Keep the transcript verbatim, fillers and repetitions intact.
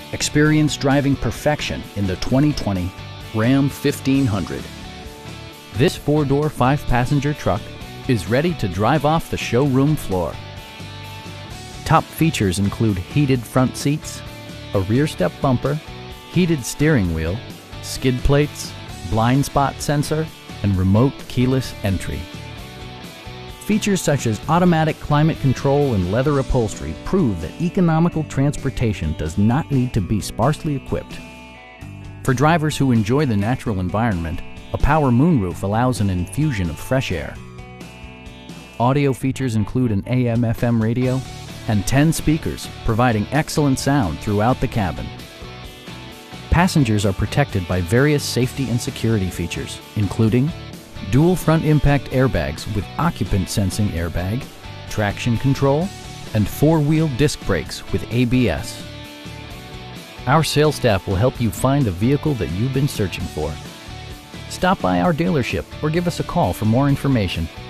Experience driving perfection in the twenty twenty Ram fifteen hundred. This four-door, five-passenger truck is ready to drive off the showroom floor. Top features include heated front seats, a rear step bumper, heated steering wheel, skid plates, blind spot sensor, and remote keyless entry. Features such as automatic climate control and leather upholstery prove that economical transportation does not need to be sparsely equipped. For drivers who enjoy the natural environment, a power moonroof allows an infusion of fresh air. Audio features include an A M F M radio and ten speakers, providing excellent sound throughout the cabin. Passengers are protected by various safety and security features, including dual front impact airbags with occupant sensing airbag, traction control, and four-wheel disc brakes with A B S. Our sales staff will help you find the vehicle that you've been searching for. Stop by our dealership or give us a call for more information.